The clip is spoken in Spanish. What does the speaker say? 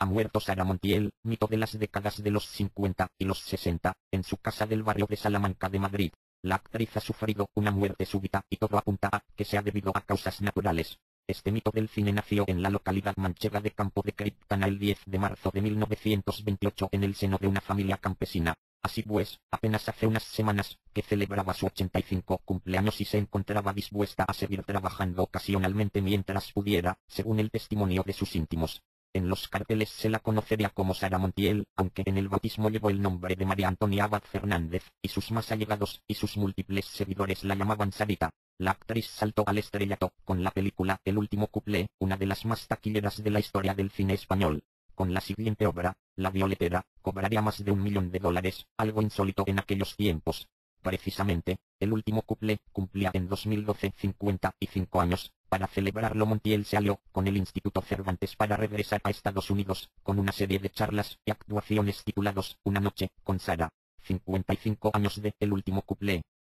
Ha muerto Sara Montiel, mito de las décadas de los 50 y los 60, en su casa del barrio de Salamanca de Madrid. La actriz ha sufrido una muerte súbita y todo apunta a que sea debido a causas naturales. Este mito del cine nació en la localidad manchega de Campo de Criptana el 10 de marzo de 1928 en el seno de una familia campesina. Así pues, apenas hace unas semanas, que celebraba su 85 cumpleaños y se encontraba dispuesta a seguir trabajando ocasionalmente mientras pudiera, según el testimonio de sus íntimos. En los carteles se la conocería como Sara Montiel, aunque en el bautismo llevó el nombre de María Antonia Abad Fernández, y sus más allegados y sus múltiples seguidores la llamaban Sarita. La actriz saltó al estrellato con la película El último cuplé, una de las más taquilleras de la historia del cine español. Con la siguiente obra, La Violetera, cobraría más de $1 millón, algo insólito en aquellos tiempos. Precisamente, El último cuplé cumplía en 2012 55 años. Para celebrarlo, Montiel se alió con el Instituto Cervantes para regresar a Estados Unidos, con una serie de charlas y actuaciones titulados Una noche con Sara. 55 años de El último cuplé.